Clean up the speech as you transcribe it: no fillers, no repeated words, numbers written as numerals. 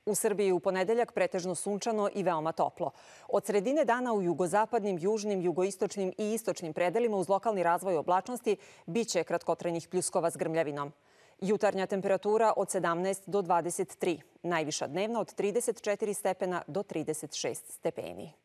U Srbiji u ponedeljak pretežno sunčano i veoma toplo. Od sredine dana u jugozapadnim, južnim, jugoistočnim i istočnim predelima uz lokalni razvoj oblačnosti biće kratkotrajnih pljuskova s grmljavinom. Jutarnja temperatura od 17 do 23, najviša dnevna od 34 stepena do 36 stepeni.